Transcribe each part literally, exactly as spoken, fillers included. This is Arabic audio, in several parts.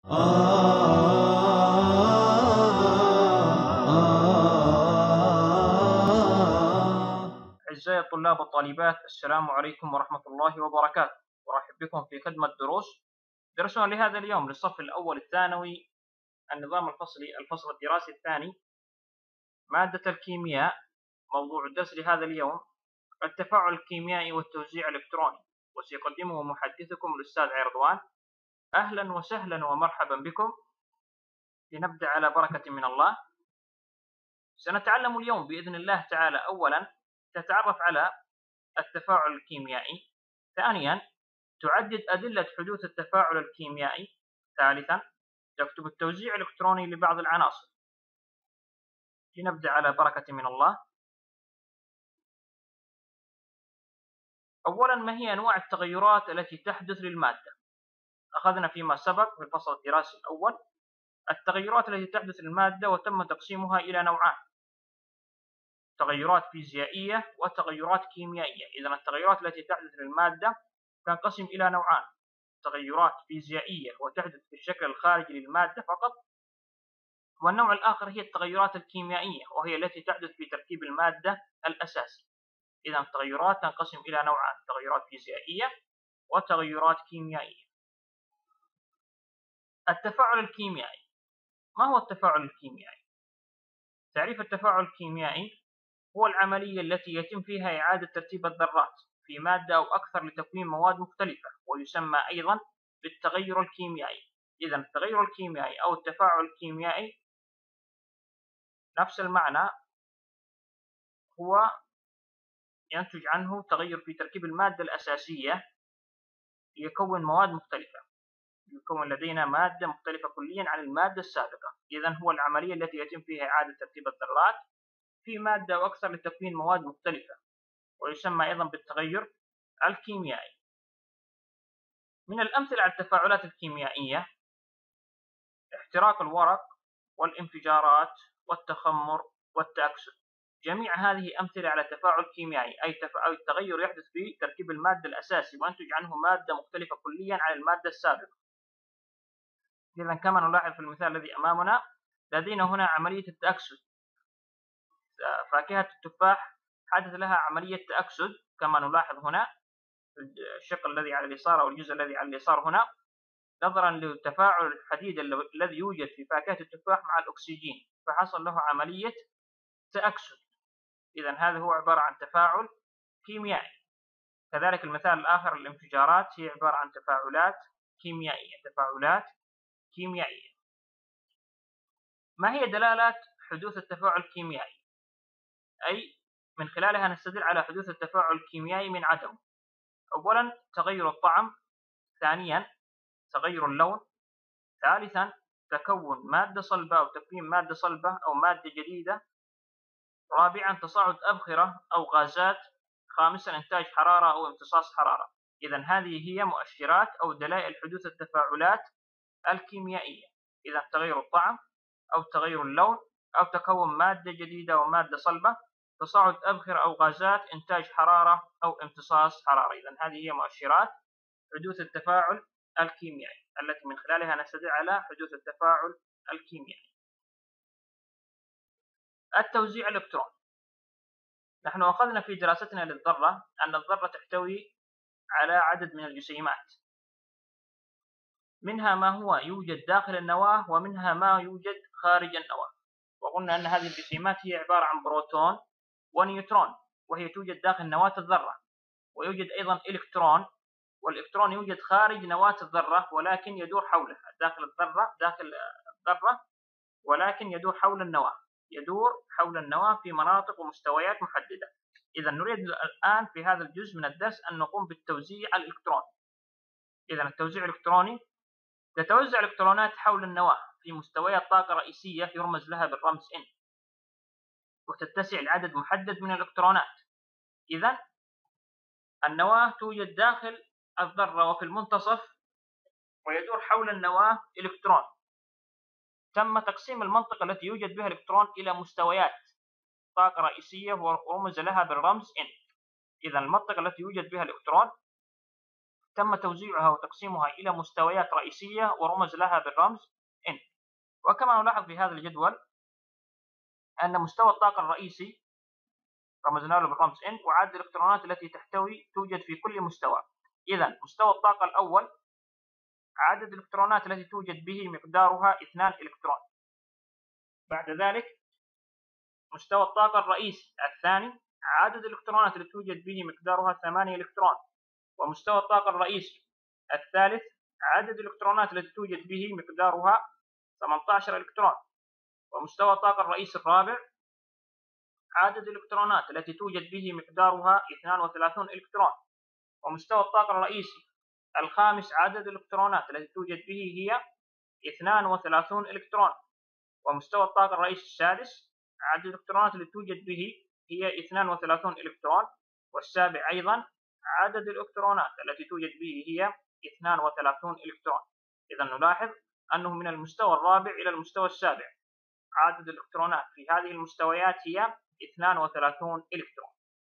أعزائي الطلاب والطالبات، السلام عليكم ورحمة الله وبركاته. أرحب بكم في خدمة دروس درسنا لهذا اليوم للصف الأول الثانوي النظام الفصلي الفصل الدراسي الثاني مادة الكيمياء. موضوع الدرس لهذا اليوم التفاعل الكيميائي والتوزيع الإلكتروني، وسيقدمه محدثكم الأستاذ عرضوان. أهلا وسهلا ومرحبا بكم. لنبدأ على بركة من الله. سنتعلم اليوم بإذن الله تعالى أولا تتعرف على التفاعل الكيميائي، ثانيا تعدد أدلة حدوث التفاعل الكيميائي، ثالثا تكتب التوزيع الإلكتروني لبعض العناصر. لنبدأ على بركة من الله. أولا، ما هي أنواع التغيرات التي تحدث للمادة؟ أخذنا فيما سبق في الفصل الدراسي الأول التغيرات التي تحدث للمادة، وتم تقسيمها إلى نوعان: تغيرات فيزيائية وتغيرات كيميائية. إذن التغيرات التي تحدث للمادة تنقسم إلى نوعان: تغيرات فيزيائية وتحدث في الشكل الخارجي للمادة فقط، والنوع الآخر هي التغيرات الكيميائية، وهي التي تحدث في تركيب المادة الأساسي. إذن التغيرات تنقسم إلى نوعان: تغيرات فيزيائية وتغيرات كيميائية. التفاعل الكيميائي. ما هو التفاعل الكيميائي؟ تعريف التفاعل الكيميائي هو العملية التي يتم فيها إعادة ترتيب الذرات في مادة أو أكثر لتكوين مواد مختلفة، ويسمى أيضا بالتغير الكيميائي. إذن التغير الكيميائي أو التفاعل الكيميائي نفس المعنى، هو ينتج عنه تغير في تركيب المادة الأساسية ليكون مواد مختلفة، يكون لدينا مادة مختلفة كليا عن المادة السابقة. إذن هو العملية التي يتم فيها إعادة ترتيب الذرات في مادة أو أكثر لتكوين مواد مختلفة، ويسمى أيضا بالتغير الكيميائي. من الأمثلة على التفاعلات الكيميائية: احتراق الورق والانفجارات والتخمر والتأكسد. جميع هذه أمثلة على تفاعل كيميائي، أي تغير يحدث في تركيب المادة الأساسي وينتج عنه مادة مختلفة كليا عن المادة السابقة. إذن كما نلاحظ في المثال الذي أمامنا، لدينا هنا عملية التأكسد. فاكهة التفاح حدث لها عملية تأكسد كما نلاحظ هنا الشق الذي على اليسار أو الجزء الذي على اليسار هنا، نظرا لتفاعل الحديد الذي يوجد في فاكهة التفاح مع الأكسجين، فحصل له عملية تأكسد. إذن هذا هو عبارة عن تفاعل كيميائي. كذلك المثال الآخر الانفجارات هي عبارة عن تفاعلات كيميائية تفاعلات كيميائية. ما هي دلالات حدوث التفاعل الكيميائي؟ أي من خلالها نستدل على حدوث التفاعل الكيميائي من عدمه. أولا تغير الطعم، ثانيا تغير اللون، ثالثا تكون مادة صلبة أو تكوين مادة صلبة أو مادة جديدة، رابعا تصاعد أبخرة أو غازات، خامسا إنتاج حرارة أو امتصاص حرارة. إذن هذه هي مؤشرات أو دلائل حدوث التفاعلات الكيميائية. إذن تغير الطعم أو تغير اللون أو تكون مادة جديدة ومادة صلبة، تصاعد أبخرة أو غازات، إنتاج حرارة أو امتصاص حرارة. إذن هذه هي مؤشرات حدوث التفاعل الكيميائي التي من خلالها نستدل على حدوث التفاعل الكيميائي. التوزيع الإلكتروني. نحن أخذنا في دراستنا للذرة أن الذرة تحتوي على عدد من الجسيمات، منها ما هو يوجد داخل النواة ومنها ما يوجد خارج النواة. وقلنا أن هذه الجسيمات هي عبارة عن بروتون ونيوترون، وهي توجد داخل نواة الذرة، ويوجد أيضا إلكترون، والإلكترون يوجد خارج نواة الذرة ولكن يدور حولها داخل الذرة داخل الذرة ولكن يدور حول النواة يدور حول النواة في مناطق ومستويات محددة. إذا نريد الآن في هذا الجزء من الدرس أن نقوم بالتوزيع الإلكتروني. إذا التوزيع الإلكتروني تتوزع الإلكترونات حول النواة في مستويات طاقة رئيسية يرمز لها بالرمز N، وتتسع لعدد محدد من الإلكترونات. إذا النواة توجد داخل الذرة وفي المنتصف، ويدور حول النواة إلكترون. تم تقسيم المنطقة التي يوجد بها الإلكترون إلى مستويات طاقة رئيسية ورمز لها بالرمز N. إذا المنطقة التي يوجد بها الإلكترون تم توزيعها وتقسيمها إلى مستويات رئيسية ورمز لها بالرمز N. وكما نلاحظ في هذا الجدول أن مستوى الطاقة الرئيسي رمزنا له بالرمز N وعدد الإلكترونات التي تحتوي توجد في كل مستوى. إذا مستوى الطاقة الأول عدد الإلكترونات التي توجد به مقدارها اثنان إلكترون. بعد ذلك مستوى الطاقة الرئيسي الثاني عدد الإلكترونات التي توجد به مقدارها ثمانية إلكترون. ومستوى الطاقة الرئيسي الثالث عدد الإلكترونات التي توجد به مقدارها ثمانية عشر إلكترون. ومستوى الطاقة الرئيسي الرابع عدد الإلكترونات التي توجد به مقدارها اثنان وثلاثون إلكترون. ومستوى الطاقة الرئيسي الخامس عدد الإلكترونات التي توجد به هي اثنان وثلاثون إلكترون. ومستوى الطاقة الرئيسي السادس عدد الإلكترونات التي توجد به هي اثنان وثلاثون إلكترون. والسابع أيضا عدد الإلكترونات التي توجد به هي اثنان وثلاثون إلكترون. إذا نلاحظ أنه من المستوى الرابع إلى المستوى السابع عدد الإلكترونات في هذه المستويات هي اثنان وثلاثون إلكترون.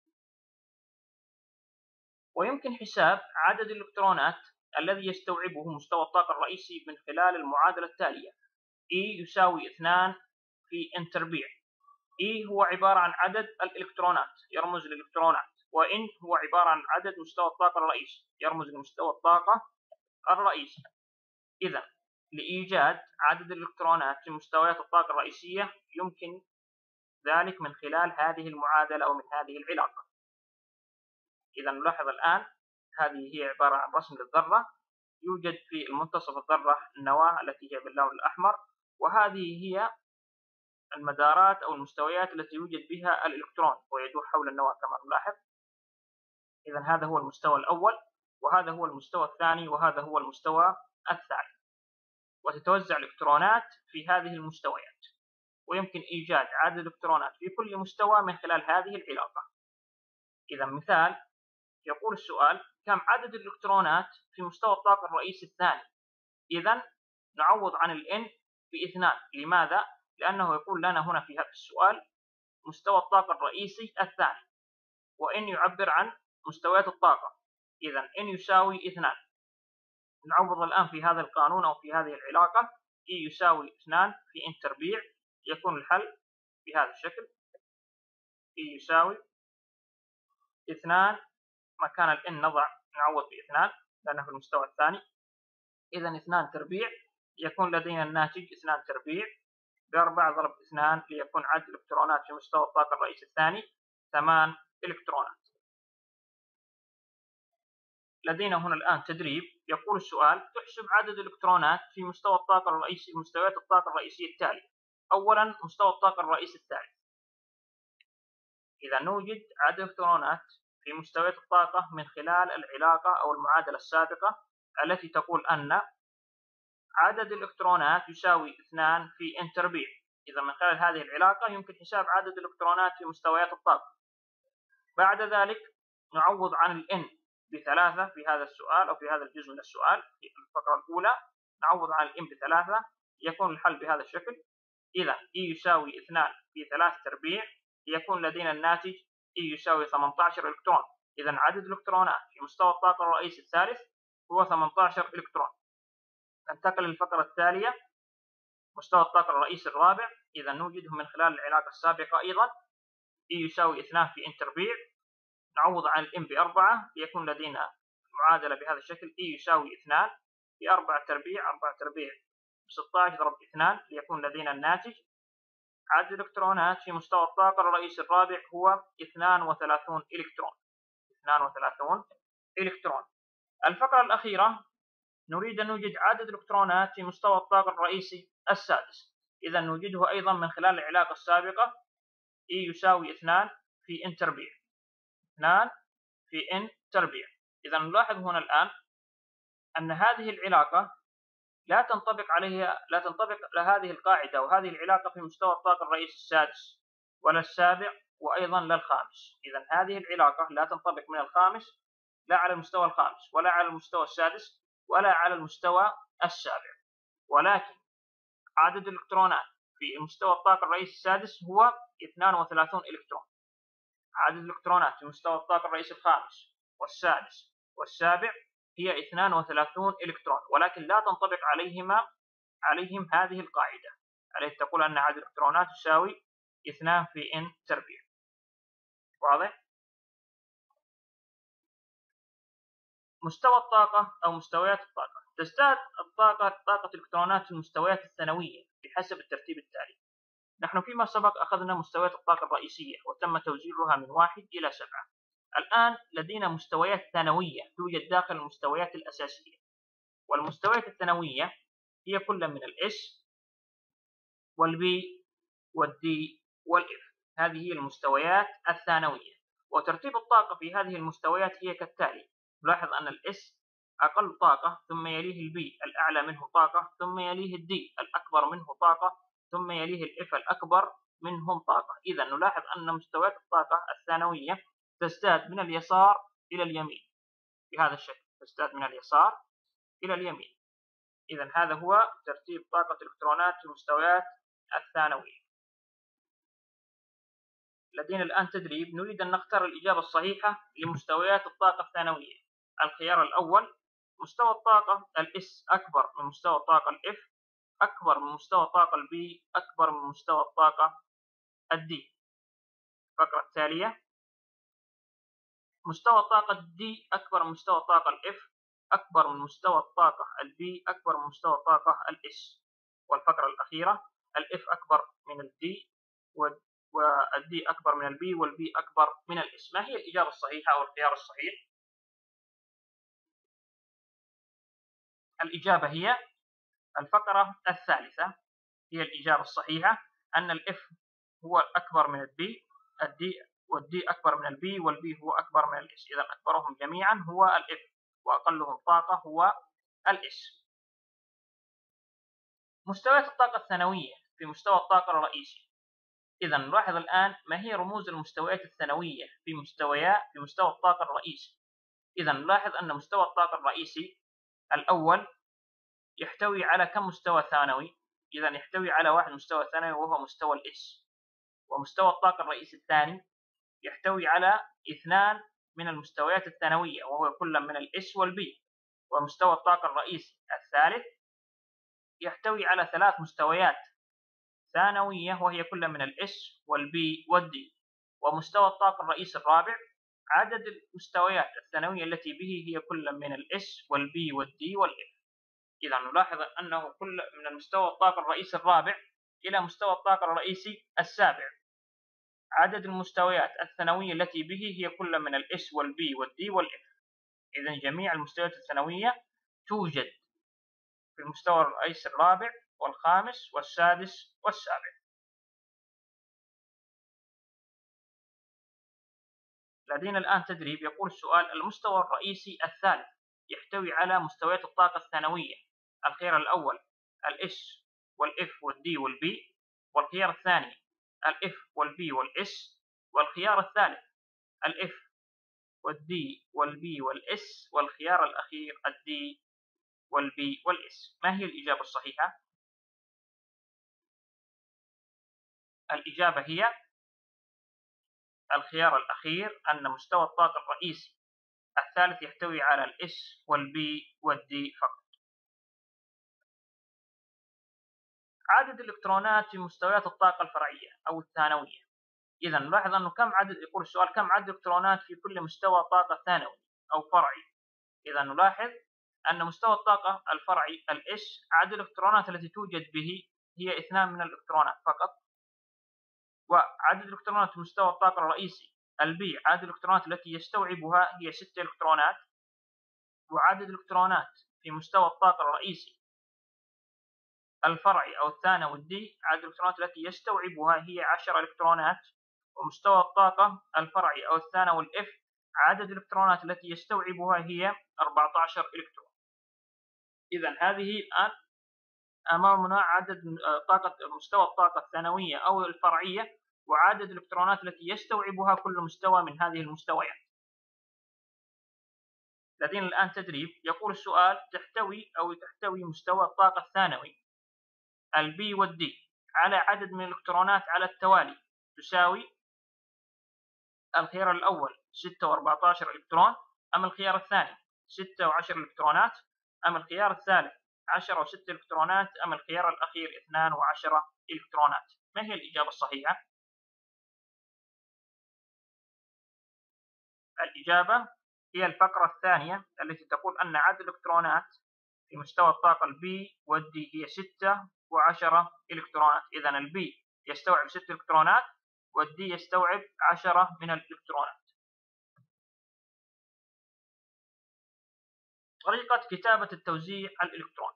ويمكن حساب عدد الإلكترونات الذي يستوعبه مستوى الطاقة الرئيسي من خلال المعادلة التالية: E يساوي اثنان في N تربيع. E هو عبارة عن عدد الإلكترونات يرمز للإلكترونات، وإن هو عبارة عن عدد مستوى الطاقة الرئيسي يرمز لمستوى الطاقة الرئيسي. إذا لإيجاد عدد الإلكترونات في مستويات الطاقة الرئيسية يمكن ذلك من خلال هذه المعادلة أو من هذه العلاقة. إذا نلاحظ الآن هذه هي عبارة عن رسم للذرة، يوجد في المنتصف الذرة النواة التي هي باللون الأحمر، وهذه هي المدارات أو المستويات التي يوجد بها الإلكترون ويدور حول النواة كما نلاحظ. إذا هذا هو المستوى الأول، وهذا هو المستوى الثاني، وهذا هو المستوى الثالث. وتتوزع الإلكترونات في هذه المستويات، ويمكن إيجاد عدد الإلكترونات في كل مستوى من خلال هذه العلاقة. إذا مثال يقول السؤال: كم عدد الإلكترونات في مستوى الطاقة الرئيسي الثاني؟ إذا نعوض عن ال N باثنان. لماذا؟ لأنه يقول لنا هنا في هذا السؤال مستوى الطاقة الرئيسي الثاني، وإن يعبر عن مستويات الطاقة. إذا N يساوي اثنان. نعوض الآن في هذا القانون أو في هذه العلاقة: E يساوي اثنان في N تربيع. يكون الحل بهذا الشكل: E يساوي اثنان، مكان ال N نضع نعوض باثنان لأنه في المستوى الثاني. إذا اثنان تربيع يكون لدينا الناتج اثنان تربيع بأربعة ضرب اثنان ليكون عدد الإلكترونات في مستوى الطاقة الرئيسي الثاني ثمان إلكترونات. لدينا هنا الآن تدريب. يقول السؤال: تحسب عدد الإلكترونات في مستوى الطاقة الرئيسي مستويات الطاقة الرئيسية التالية. أولا مستوى الطاقة الرئيسي الثالث. إذا نوجد عدد الإلكترونات في مستويات الطاقة من خلال العلاقة أو المعادلة السابقة التي تقول أن عدد الإلكترونات يساوي اثنان في N تربيع. إذا من خلال هذه العلاقة يمكن حساب عدد الإلكترونات في مستويات الطاقة. بعد ذلك نعوض عن ال N بثلاثة في هذا السؤال أو في هذا الجزء من السؤال. في الفقرة الأولى نعوض عن ال N بثلاثة، يكون الحل بهذا الشكل. إذا E يساوي اثنان في ثلاثة تربيع، يكون لدينا الناتج E يساوي ثمانية عشر إلكترون. إذا عدد الإلكترونات في مستوى الطاقة الرئيسي الثالث هو ثمانية عشر إلكترون. ننتقل للفقرة التالية: مستوى الطاقة الرئيسي الرابع. إذا نوجده من خلال العلاقة السابقة أيضا: E يساوي اثنان في N تربيع. نعوض عن ال M بأربعة ليكون لدينا معادلة بهذا الشكل: E يساوي اثنان في أربعة تربيع. أربعة تربيع ستة عشر ضرب اثنان ليكون لدينا الناتج عدد الإلكترونات في مستوى الطاقة الرئيسي الرابع هو اثنان وثلاثون إلكترون. اثنان وثلاثون إلكترون. الفقرة الأخيرة نريد أن نوجد عدد الإلكترونات في مستوى الطاقة الرئيسي السادس. إذا نوجده أيضا من خلال العلاقة السابقة: E يساوي اثنان في N تربيع. اثنان في N تربيع. إذا نلاحظ هنا الآن أن هذه العلاقة لا تنطبق عليها لا تنطبق لهذه القاعدة وهذه العلاقة في مستوى الطاقة الرئيسي السادس ولا السابع وأيضا لا الخامس. إذا هذه العلاقة لا تنطبق من الخامس لا على المستوى الخامس ولا على المستوى السادس ولا على المستوى السابع. ولكن عدد الإلكترونات في مستوى الطاقة الرئيسي السادس هو اثنان وثلاثون إلكترون. عدد الإلكترونات في مستوى الطاقة الرئيسي الخامس والسادس والسابع هي اثنان وثلاثون إلكترون، ولكن لا تنطبق عليهما عليهم هذه القاعدة، عليه تقول أن عدد الإلكترونات يساوي اثنان في n تربيع. واضح؟ مستوى الطاقة أو مستويات الطاقة. تزداد الطاقة طاقة الإلكترونات في المستويات الثانوية بحسب الترتيب التالي. نحن فيما سبق أخذنا مستويات الطاقة الرئيسية وتم توزيعها من واحد إلى سبعة. الآن لدينا مستويات ثانوية توجد داخل المستويات الأساسية، والمستويات الثانوية هي كل من الإس والبي والدي والإف. هذه هي المستويات الثانوية، وترتيب الطاقة في هذه المستويات هي كالتالي. نلاحظ أن الإس أقل طاقة، ثم يليه البي الأعلى منه طاقة، ثم يليه الدي الأكبر منه طاقة، ثم يليه الإف الأكبر منهم طاقة. إذا نلاحظ أن مستويات الطاقة الثانوية تزداد من اليسار إلى اليمين بهذا الشكل، تزداد من اليسار إلى اليمين. إذا هذا هو ترتيب طاقة الإلكترونات في المستويات الثانوية. لدينا الآن تدريب، نريد أن نختار الإجابة الصحيحة لمستويات الطاقة الثانوية. الخيار الأول: مستوى الطاقة الإس أكبر من مستوى الطاقة الإف، أكبر من مستوى الطاقة البي، أكبر من مستوى الطاقة الدي. الفقرة التالية: مستوى الطاقة الدي أكبر من مستوى الطاقة الإف، أكبر من مستوى الطاقة البي، أكبر من مستوى الطاقة الإس. والفقرة الأخيرة: الإف أكبر من الدي والدي أكبر من البي والبي أكبر من الإس. ما هي الإجابة الصحيحة أو الخيار الصحيح؟ الإجابة هي الفقرة الثالثة، هي الإجابة الصحيحة، أن الإف هو أكبر من الدي، الدي والدي أكبر من البي والبي هو أكبر من الإس. إذا أكبرهم جميعا هو الإف، وأقلهم طاقة هو الإس. مستويات الطاقة الثانوية في مستوى الطاقة الرئيسي. إذا نلاحظ الآن ما هي رموز المستويات الثانوية في مستويات في مستوى الطاقة الرئيسي. إذا نلاحظ أن مستوى الطاقة الرئيسي الأول يحتوي على كم مستوى ثانوي؟ إذا يحتوي على واحد مستوى ثانوي وهو مستوى الإس. ومستوى الطاقة الرئيسي الثاني يحتوي على اثنان من المستويات الثانوية وهو كل من الإس والبي. ومستوى الطاقة الرئيسي الثالث يحتوي على ثلاث مستويات ثانوية وهي كل من الإس والبي والدي. ومستوى الطاقة الرئيسي الرابع عدد المستويات الثانوية التي به هي كل من الإس والبي والدي والإف. إذا نلاحظ أنه كل من المستوى الطاقة الرئيسي الرابع إلى مستوى الطاقة الرئيسي السابع عدد المستويات الثانوية التي به هي كل من الإس والبي والدي والإف. إذا جميع المستويات الثانوية توجد في المستوى الرئيسي الرابع والخامس والسادس والسابع. لدينا الآن تدريب، يقول السؤال: المستوى الرئيسي الثالث يحتوي على مستويات الطاقة الثانوية. الخيار الأول الإس والإف والدي والبي، والخيار الثاني الإف والبي والإس، والخيار الثالث الإف والدي والبي والإس، والخيار الأخير الدي والبي والإس. ما هي الإجابة الصحيحة؟ الإجابة هي الخيار الأخير، أن مستوى الطاقة الرئيسي الثالث يحتوي على الإس والبي والدي فقط. عدد الإلكترونات في مستويات الطاقة الفرعية أو الثانوية. إذا نلاحظ أنه كم عدد، يقول السؤال: كم عدد الإلكترونات في كل مستوى طاقة ثانوي أو فرعي؟ إذا نلاحظ أن مستوى الطاقة الفرعي الإس عدد الإلكترونات التي توجد به هي اثنان من الإلكترونات فقط. وعدد الإلكترونات في مستوى الطاقة الرئيسي البي عدد الإلكترونات التي يستوعبها هي ستة إلكترونات. وعدد الإلكترونات في مستوى الطاقة الرئيسي الفرعي أو الثانوي الدي عدد الإلكترونات التي يستوعبها هي عشرة إلكترونات. ومستوى الطاقة الفرعي أو الثانوي الإف عدد الإلكترونات التي يستوعبها هي أربعة عشر إلكترون. إذا هذه الآن أمامنا عدد طاقة مستوى الطاقة الثانوية أو الفرعية وعدد الإلكترونات التي يستوعبها كل مستوى من هذه المستويات. لدينا الآن تدريب، يقول السؤال: تحتوي أو تحتوي مستوى الطاقة الثانوي البي والدي على عدد من الإلكترونات على التوالي تساوي الخيار الأول ستة وأربعة عشر إلكترون، أم الخيار الثاني ستة وعشر إلكترونات، أم الخيار الثالث عشرة وستة إلكترونات، أم الخيار الأخير اثنان وعشرة إلكترونات؟ ما هي الإجابة الصحيحة؟ الإجابة هي الفقرة الثانية التي تقول أن عدد الإلكترونات في مستوى الطاقة البي والدي هي ستة وعشرة إلكترونات. إذن البي يستوعب ستة إلكترونات والدي يستوعب عشرة من الإلكترونات. طريقة كتابة التوزيع الإلكتروني: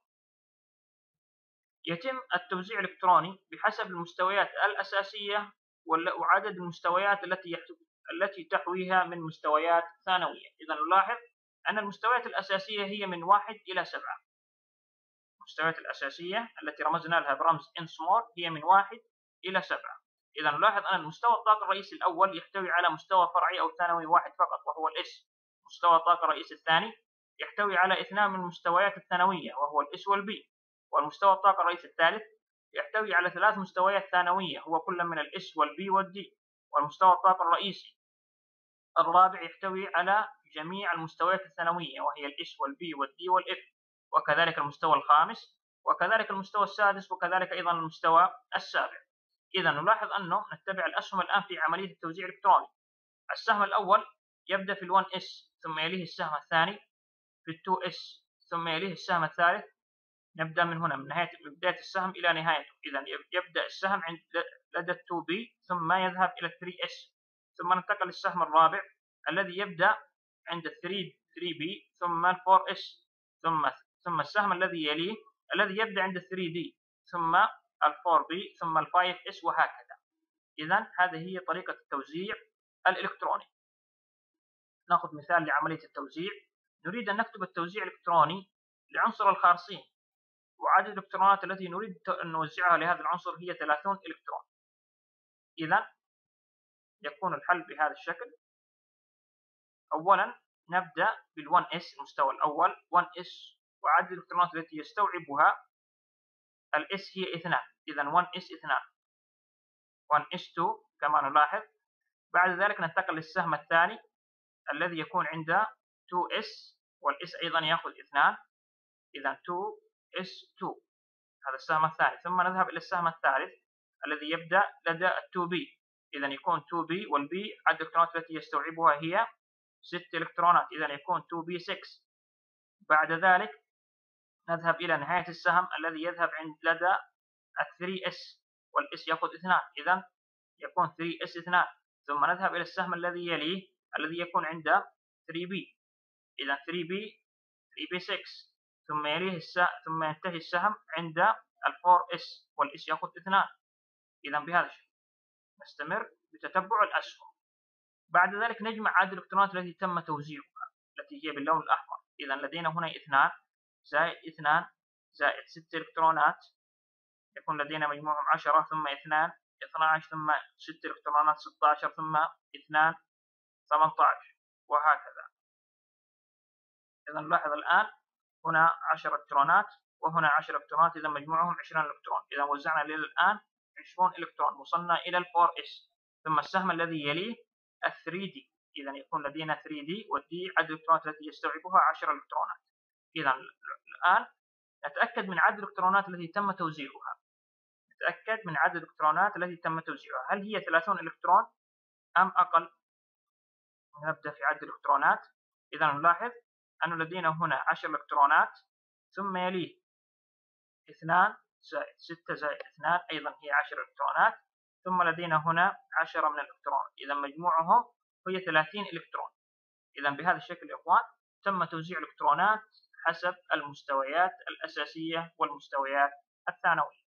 يتم التوزيع الإلكتروني بحسب المستويات الأساسية وعدد المستويات التي التي تحويها من مستويات ثانوية. إذا نلاحظ أن المستويات الأساسية هي من واحد إلى سبعة. المستويات الأساسية التي رمزنا لها برمز N small هي من واحد إلى سبعة. إذا نلاحظ أن المستوى الطاقة الرئيسي الأول يحتوي على مستوى فرعي أو ثانوي واحد فقط وهو الإس. مستوى الطاقة الرئيسي الثاني يحتوي على اثنان من المستويات الثانوية وهو الإس والبي. والمستوى الطاقة الرئيسي الثالث يحتوي على ثلاث مستويات ثانوية هو كل من الإس والبي والدي. والمستوى الطاقة الرئيسي الرابع يحتوي على جميع المستويات الثانوية وهي الإس والبي والدي والإف، وكذلك المستوى الخامس وكذلك المستوى السادس وكذلك أيضا المستوى السابع. إذا نلاحظ أنه نتبع الأسهم الآن في عملية التوزيع الإلكتروني. السهم الأول يبدأ في ال1 إس ثم يليه السهم الثاني في ال2 إس ثم يليه السهم الثالث. نبدأ من هنا من نهاية من بداية السهم إلى نهايته. إذا يبدأ السهم عند لدى ال2 بي ثم يذهب إلى ال3 إس ثم ننتقل للسهم الرابع الذي يبدأ عند ال3 بي ثم ال4 إس ثم ثم السهم الذي يليه الذي يبدأ عند ال3 دي ثم ال4 بي ثم ال5 إس وهكذا. إذا هذه هي طريقة التوزيع الإلكتروني. نأخذ مثال لعملية التوزيع. نريد أن نكتب التوزيع الإلكتروني لعنصر الخارصين، وعدد الإلكترونات التي نريد أن نوزعها لهذا العنصر هي ثلاثين إلكترون. إذا يكون الحل بهذا الشكل. أولا نبدأ بال1 إس المستوى الأول واحد إس وعدد الإلكترونات التي يستوعبها الإس هي اثنان. إذا واحد إس اثنان واحد إس اثنين كما نلاحظ. بعد ذلك ننتقل للسهم الثاني الذي يكون عند اثنين إس والإس أيضا يأخذ اثنان. إذا اثنين إس اثنين هذا السهم الثاني. ثم نذهب إلى السهم الثالث الذي يبدأ لدى اثنين بي. إذا يكون اثنين بي والبي عدد الإلكترونات التي يستوعبها هي ستة إلكترونات. إذا يكون اثنين بي ستة. بعد ذلك نذهب إلى نهاية السهم الذي يذهب عند لدى ثلاثة إس والإس يأخذ اثنان. إذا يكون ثلاثة إس اثنان. ثم نذهب إلى السهم الذي يليه الذي يكون عند ثلاثة بي. إذا ثلاثة بي ثلاثة بي ستة ثم يليه السهم ثم ينتهي السهم عند ال4 إس والإس يأخذ اثنان. إذا بهذا الشكل نستمر بتتبع الأسهم. بعد ذلك نجمع عدد الإلكترونات التي تم توزيعها التي هي باللون الأحمر. إذا لدينا هنا اثنان زائد اثنان زائد ستة إلكترونات يكون لدينا مجموعهم عشرة ثم اثنان اثني عشر ثم ستة إلكترونات ستة عشر ثم اثنان ثمانية عشر وهكذا. إذا نلاحظ الآن هنا عشرة إلكترونات وهنا عشرة إلكترونات. إذا مجموعهم عشرين إلكترون. إذا وزعنا إلى الآن عشرين إلكترون. وصلنا إلى ال4 إس ثم السهم الذي يليه ال3 دي. إذا يكون لدينا ثلاثة دي والدي عدد الإلكترونات التي يستوعبها عشرة إلكترونات. إذا الآن نتأكد من عدد الإلكترونات التي تم توزيعها. نتأكد من عدد الإلكترونات التي تم توزيعها هل هي ثلاثين إلكترون أم أقل؟ نبدأ في عدد الإلكترونات. إذا نلاحظ أن لدينا هنا عشرة إلكترونات ثم يليه اثنان زائد ستة زائد اثنان أيضا هي عشرة إلكترونات. ثم لدينا هنا عشرة من الإلكترون. إذا مجموعهم هي ثلاثين إلكترون. إذا بهذا الشكل يا إخوان تم توزيع الإلكترونات حسب المستويات الأساسية والمستويات الثانوية.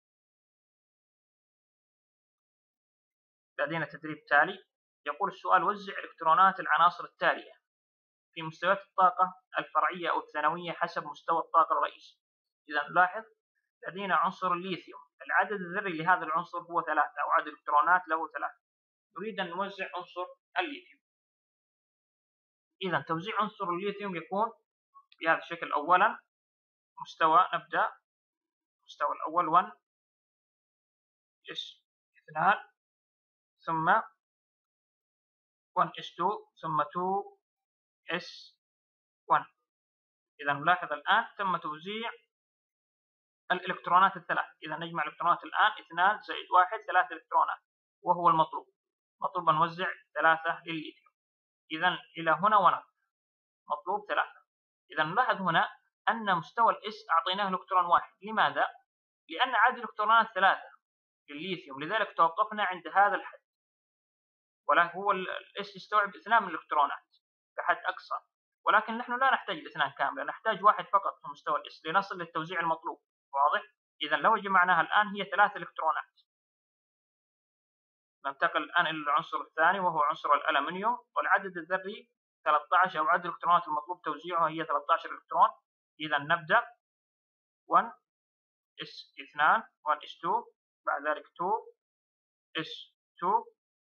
لدينا تدريب تالي. يقول السؤال: وزع إلكترونات العناصر التالية في مستويات الطاقة الفرعية أو الثانوية حسب مستوى الطاقة الرئيسي. إذا نلاحظ لدينا عنصر الليثيوم. العدد الذري لهذا العنصر هو ثلاثة أو عدد الإلكترونات له ثلاثة. نريد أن نوزع عنصر الليثيوم. إذا توزيع عنصر الليثيوم يكون بهذا الشكل. أولا مستوى نبدأ المستوى الأول واحد إس اثنان ثم واحد إس اثنين ثم اثنين إس واحد. إذا نلاحظ الآن تم توزيع الإلكترونات الثلاث. إذا نجمع الإلكترونات الآن اثنان زائد واحد ثلاث إلكترونات، وهو المطلوب. مطلوب نوزع ثلاثة للليثيوم. إذا إلى هنا ونقف. مطلوب ثلاثة. إذا نلاحظ هنا أن مستوى الإس أعطيناه إلكترون واحد. لماذا؟ لأن عدد الإلكترونات ثلاثة للليثيوم، لذلك توقفنا عند هذا الحد. ولكن هو الإس يستوعب اثنان من الإلكترونات كحد أقصى، ولكن نحن لا نحتاج الاثنان كاملة، نحتاج واحد فقط في مستوى الإس لنصل للتوزيع المطلوب. واضح؟ إذا لو جمعناها الآن هي ثلاث إلكترونات. ننتقل الآن إلى العنصر الثاني وهو عنصر الألمنيوم، والعدد الذري ثلاثة عشر، أو عدد الإلكترونات المطلوب توزيعها هي ثلاثة عشر إلكترون. إذا نبدأ واحد إس اثنين، واحد إس اثنين، بعد ذلك اثنين إس اثنين،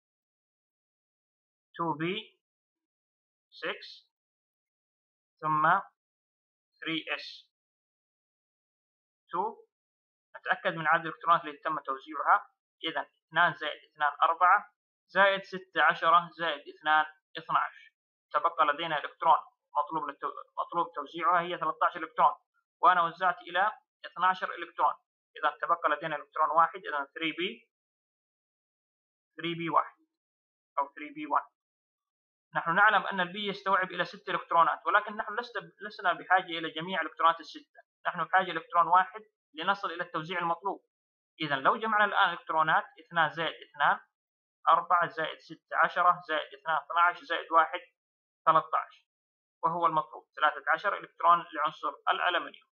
اثنين بي ستة، ثم ثلاثة إس اثنين. نتأكد من عدد الإلكترونات التي تم توزيعها. إذا اثنان زائد اثنان أربعة، زائد ستة عشرة، زائد اثنان اثني عشر. تبقى لدينا إلكترون مطلوب للتو... مطلوب توزيعها هي ثلاثة عشر إلكترون، وأنا وزعت إلى اثني عشر إلكترون. إذا تبقى لدينا إلكترون واحد. إذا ثلاثة بي ثلاثة بي واحد أو ثلاثة بي واحد. نحن نعلم أن البي يستوعب إلى ستة إلكترونات، ولكن نحن لسنا بحاجة إلى جميع الإلكترونات الستة. نحن بحاجة إلكترون واحد لنصل إلى التوزيع المطلوب. إذا لو جمعنا الآن إلكترونات اثنان زائد اثنان أربعة، زائد ستة عشرة، زائد اثنان اثني عشر، زائد واحد ثلاثة عشر، وهو المطلوب ثلاثة عشر إلكترون لعنصر الألمنيوم.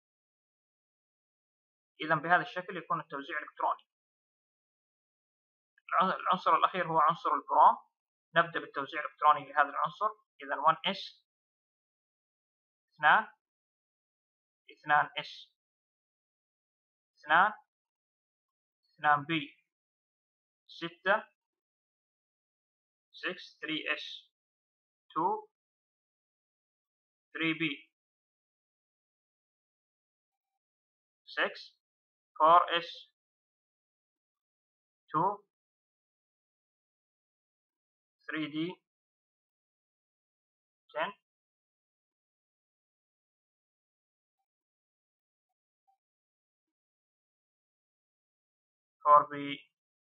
إذا بهذا الشكل يكون التوزيع إلكتروني. العنصر الأخير هو عنصر البروم. نبدأ بالتوزيع الإلكتروني لهذا العنصر. إذا واحد إس اثنان، اثنان إس اثنان، اثنان بي ستة، ستة ثلاثة إس اثنين، ثلاثة بي ستة، أربعة إس اثنين، ثلاثة دي عشرة، أربعة بي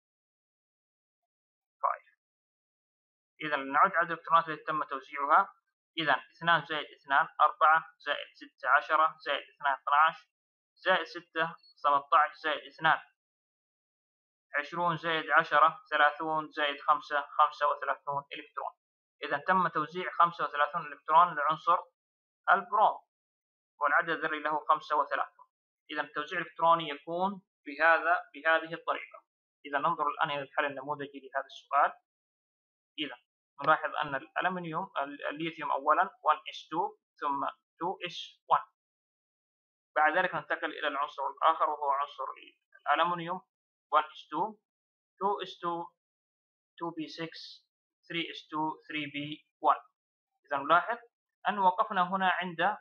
خمسة. إذا نعد عدد الإلكترونات التي تم توزيعها. إذا اثنان زائد اثنان أربعة، زائد ستة عشرة، زائد اثنان اثني عشر، زائد ستة ثلاثة عشر، زائد اثنان عشرون، زائد عشرة ثلاثون، زائد خمسة خمسة وثلاثون إلكترون. إذا تم توزيع خمسة وثلاثون إلكترون لعنصر البروم، والعدد الذري له خمسة وثلاثون. إذا التوزيع الإلكتروني يكون بهذا بهذه الطريقة. إذا ننظر الآن إلى الحل النموذجي لهذا السؤال. إذا نلاحظ أن الألمنيوم الليثيوم أولا واحد إس اثنين، ثم اثنين إس واحد. بعد ذلك ننتقل إلى العنصر الآخر وهو عنصر الألمنيوم واحد إس اثنين، اثنين إس اثنين، اثنين بي ستة، ثلاثة إس اثنين، ثلاثة بي واحد. إذا نلاحظ أن وقفنا هنا عند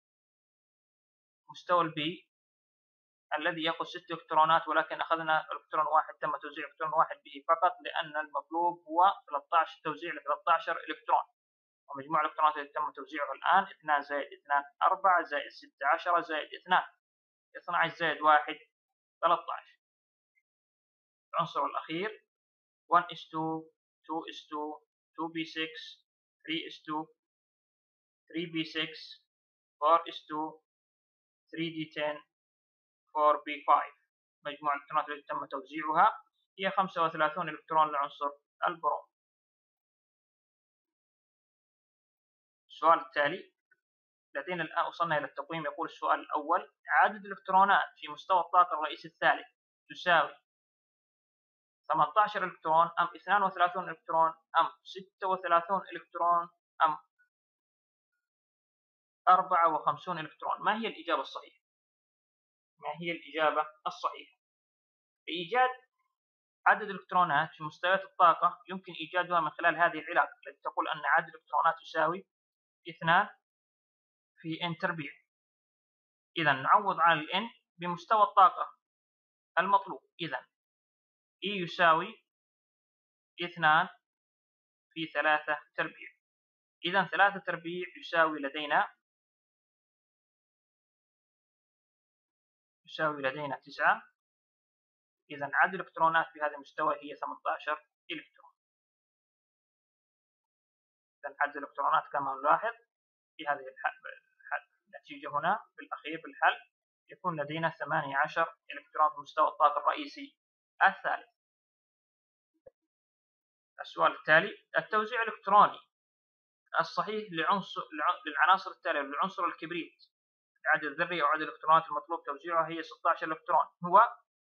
مستوى البي الذي يأخذ ست إلكترونات، ولكن أخذنا إلكترون واحد. تم توزيع إلكترون واحد به فقط، لأن المطلوب هو ثلاثة عشر توزيع ل ثلاثة عشر إلكترون، ومجموع الإلكترونات التي تم توزيعها الآن اثنان زائد اثنان أربعة، زائد ستة عشرة، زائد اثنان اثني عشر، زائد واحد ثلاثة عشر. العنصر الأخير واحد إس اثنين، اثنين إس اثنين، اثنين بي ستة، ثلاثة إس اثنين، ثلاثة بي ستة، أربعة إس اثنين، ثلاثة دي عشرة، أربعة بي خمسة. مجموع الإلكترونات التي تم توزيعها هي خمسة وثلاثون إلكترون لعنصر البروم. السؤال التالي لدينا الآن وصلنا إلى التقويم. يقول السؤال الأول: عدد الإلكترونات في مستوى الطاقة الرئيسي الثالث تساوي ثمانية عشر إلكترون، أم اثنان وثلاثون إلكترون، أم ستة وثلاثون إلكترون، أم أربعة وخمسون إلكترون؟ ما هي الإجابة الصحيحة؟ ما هي الإجابة الصحيحة؟ لإيجاد عدد الإلكترونات في مستويات الطاقة يمكن إيجادها من خلال هذه العلاقة التي تقول أن عدد الإلكترونات يساوي اثنان في n تربيع. إذا نعوض عن ال n بمستوى الطاقة المطلوب. إذا E يساوي اثنان في ثلاثة تربيع. إذا ثلاثة تربيع يساوي لدينا تساوي لدينا تسعة. إذا عدد الإلكترونات في هذا المستوى هي ثمانية عشر إلكترون. إذا عدد الإلكترونات كما نلاحظ في هذه النتيجة هنا بالأخير بالحل يكون لدينا ثمانية عشر إلكترون في مستوى الطاقة الرئيسي الثالث. السؤال التالي: التوزيع الإلكتروني الصحيح لعنصر للعناصر التالية: للعنصر الكبريت العدد الذري أو عدد الإلكترونات المطلوب توزيعها هي ستة عشر إلكترون هو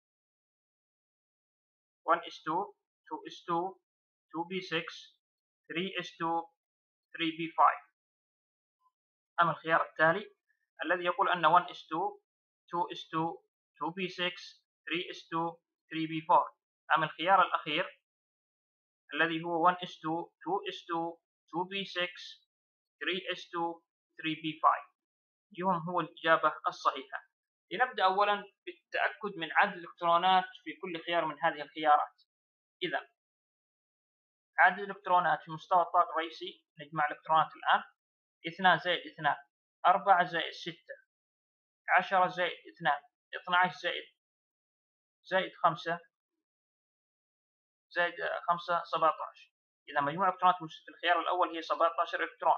واحد إس اثنين اثنين إس اثنين اثنين بي ستة ثلاثة إس اثنين ثلاثة بي خمسة. أما الخيار التالي الذي يقول أن واحد إس اثنين اثنين إس اثنين اثنين بي ستة ثلاثة إس اثنين ثلاثة بي أربعة. أما الخيار الأخير الذي هو واحد إس اثنين اثنين إس اثنين اثنين بي ستة ثلاثة إس اثنين ثلاثة بي خمسة يهم هو الإجابة الصحيحة. لنبدأ أولا بالتأكد من عدد الإلكترونات في كل خيار من هذه الخيارات. إذا عدد الإلكترونات في مستوى الطاقة الرئيسي نجمع الإلكترونات الآن: اثنان زائد اثنان أربعة زائد ستة عشرة زائد اثنان اثني عشر زائد زائد خمسة زائد خمسة سبعة عشر. إذا مجموع الإلكترونات في الخيار الأول هي سبعة عشر إلكترون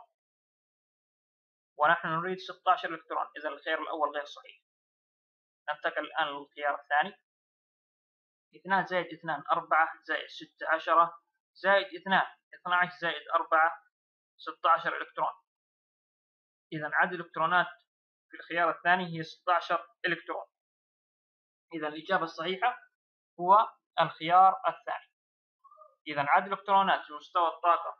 ونحن نريد ستة عشر إلكترون. إذا الخيار الأول غير صحيح. ننتقل الآن للخيار الثاني: اثنان زائد اثنان أربعة زائد ستة عشرة زائد اثنان اثني عشر زائد أربعة ستة عشر إلكترون. إذا عدد الإلكترونات في الخيار الثاني هي ستة عشر إلكترون. إذا الإجابة الصحيحة هو الخيار الثاني. إذا عدد الإلكترونات في مستوى الطاقة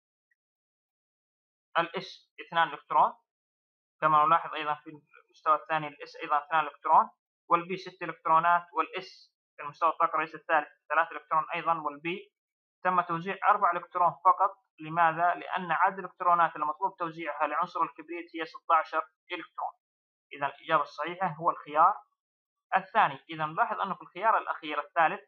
الإس اثنان إلكترون كما نلاحظ أيضا في المستوى الثاني الإس أيضا اثنان إلكترون، والبي ستة إلكترونات، والإس في المستوى الطاقة الرئيسي الثالث ثلاثة إلكترون أيضا، والبي تم توزيع أربعة إلكترون فقط. لماذا؟ لأن عدد الإلكترونات المطلوب توزيعها لعنصر الكبريت هي ستة عشر إلكترون. إذا الإجابة الصحيحة هو الخيار الثاني. إذا نلاحظ أنه في الخيار الأخير الثالث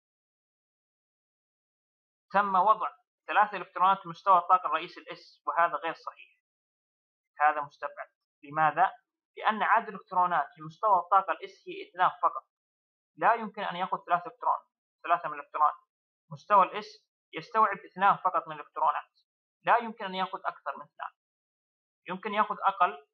تم وضع ثلاثة إلكترونات في مستوى الطاقة الرئيسي الإس، وهذا غير صحيح، هذا مستبعد. لماذا؟ لأن عدد الإلكترونات في مستوى الطاقة الإس هي اثنان فقط، لا يمكن أن يأخذ ثلاثة إلكترون ثلاثة من الإلكترونات. مستوى الإس يستوعب اثنان فقط من الإلكترونات، لا يمكن أن يأخذ أكثر من اثنان، يمكن يأخذ أقل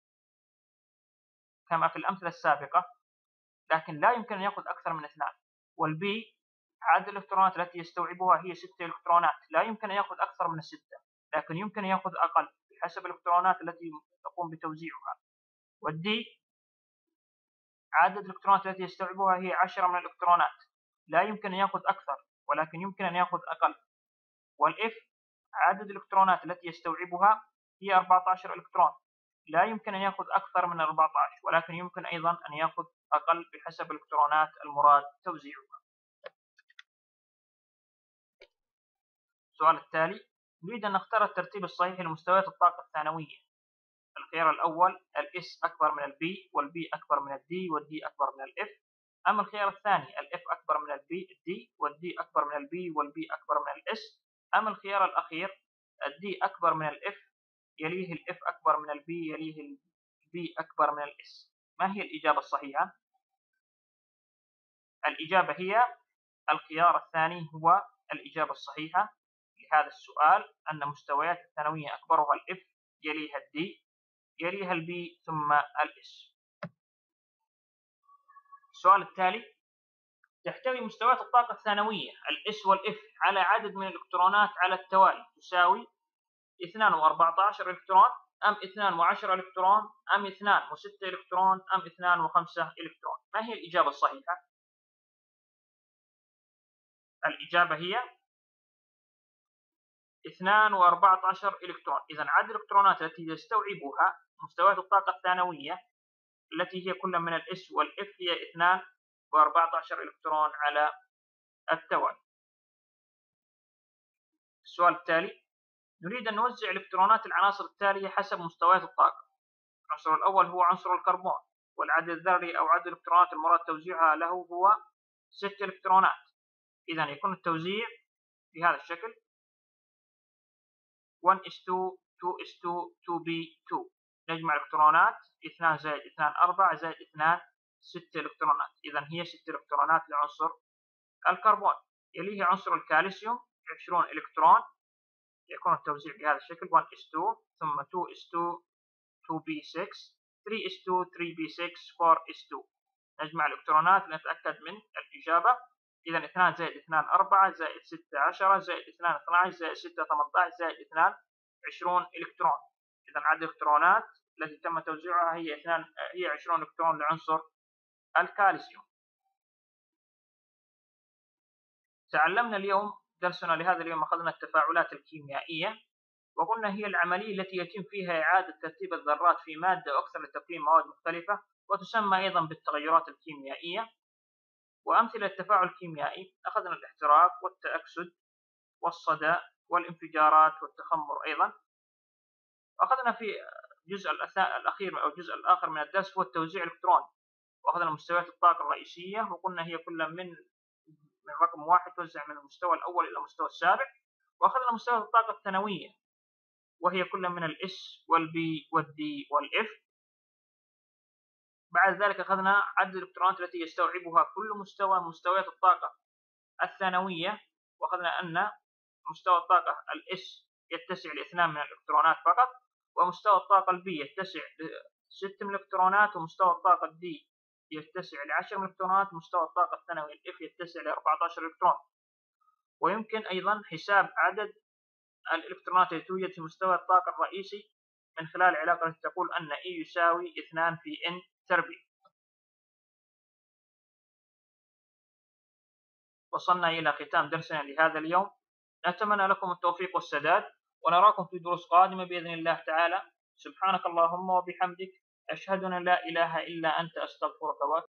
كما في الأمثلة السابقة، لكن لا يمكن أن يأخذ أكثر من اثنان. والبي عدد الإلكترونات التي يستوعبها هي ستة إلكترونات، لا يمكن أن يأخذ أكثر من الستة، لكن يمكن أن يأخذ أقل بحسب الإلكترونات التي تقوم بتوزيعها. والدي عدد الإلكترونات التي يستوعبها هي عشرة من الإلكترونات، لا يمكن أن يأخذ أكثر ولكن يمكن أن يأخذ أقل. والإف عدد الإلكترونات التي يستوعبها هي أربعة عشر إلكترون، لا يمكن أن يأخذ أكثر من أربعة عشر ولكن يمكن أيضا أن يأخذ أقل بحسب الإلكترونات المراد توزيعها. السؤال التالي: نريد أن نختار الترتيب الصحيح لمستويات الطاقة الثانوية. الخيار الأول الإس أكبر من البي، والبي أكبر من الدي، والدي أكبر من الإف. أما الخيار الثاني الإف أكبر من البي الدي، والدي أكبر من البي، والبي أكبر من الإس. أما الخيار الأخير الدي أكبر من الإف، يليه الإف أكبر من البي، يليه البي أكبر من الإس. ما هي الإجابة الصحيحة؟ الإجابة هي الخيار الثاني هو الإجابة الصحيحة لهذا السؤال، أن مستويات الثانوية أكبرها الإف، يليها الدي، يليها البي، ثم الإس. السؤال التالي: تحتوي مستويات الطاقة الثانوية الإس والإف على عدد من الإلكترونات على التوالي تساوي اثنان وأربعة عشر إلكترون، أم اثنان وعشرة إلكترون، أم اثنان وستة إلكترون، أم اثنان وخمسة إلكترون. ما هي الإجابة الصحيحة؟ الإجابة هي اثنان وأربعة عشر إلكترون. إذا عدد الإلكترونات التي يستوعبها مستويات الطاقة الثانوية التي هي كل من الإس والإف هي اثنان وأربعة عشر إلكترون على التوالي. السؤال التالي: نريد أن نوزع إلكترونات العناصر التالية حسب مستويات الطاقة. العنصر الأول هو عنصر الكربون، والعدد الذري أو عدد الإلكترونات المراد توزيعها له هو ستة إلكترونات. إذا يكون التوزيع بهذا الشكل: واحد إس اثنين اثنين إس اثنين اثنين بي اثنين. نجمع الإلكترونات اثنان زائد اثنان أربعة زائد اثنان ست إلكترونات، إذا هي ست إلكترونات لعنصر الكربون. يليه عنصر الكالسيوم عشرون إلكترون، يكون التوزيع بهذا الشكل واحد إس اثنين، ثم اثنين إس اثنين، اثنين بي ستة، ثلاثة إس اثنين، ثلاثة بي ستة، أربعة إس اثنين. نجمع الإلكترونات لنتأكد من الإجابة. إذا اثنان زائد اثنان أربعة، زائد ستة عشرة، زائد اثنان اثني عشر، زائد ستة ثمانية عشر، زائد اثنان عشرون إلكترون. إذا عدد الإلكترونات التي تم توزيعها هي اثنان هي عشرون إلكترون لعنصر الكالسيوم. تعلمنا اليوم درسنا لهذا اليوم أخذنا التفاعلات الكيميائية، وقلنا هي العملية التي يتم فيها إعادة ترتيب الذرات في مادة أكثر لتكوين مواد مختلفة، وتسمى أيضا بالتغيرات الكيميائية. وأمثلة التفاعل الكيميائي أخذنا الاحتراق والتأكسد والصدى والانفجارات والتخمر أيضا. أخذنا في الجزء الأخير أو الجزء الآخر من الدرس هو التوزيع الإلكتروني، وأخذنا مستويات الطاقة الرئيسية، وقلنا هي كل من من رقم واحد توزع من المستوى الأول إلى المستوى السابع. وأخذنا مستويات الطاقة الثانوية، وهي كل من الإس والبي والدي والإف. بعد ذلك أخذنا عدد الإلكترونات التي يستوعبها كل مستوى من مستويات الطاقة الثانوية، وأخذنا أن مستوى الطاقة الإس يتسع لاثنان من الإلكترونات فقط، ومستوى الطاقة البي يتسع لست من الإلكترونات، ومستوى الطاقة الدي يتسع لعشر من الإلكترونات، ومستوى الطاقة الثانوي الإف يتسع لأربعة عشر إلكترون. ويمكن أيضا حساب عدد الإلكترونات التي توجد في مستوى الطاقة الرئيسي من خلال علاقة التي تقول أن E يساوي اثنان في N تربيع. وصلنا إلى ختام درسنا لهذا اليوم، نتمنى لكم التوفيق والسداد، ونراكم في دروس قادمة بإذن الله تعالى. سبحانك اللهم وبحمدك، أشهد أن لا إله إلا أنت، أستغفرك وأتوب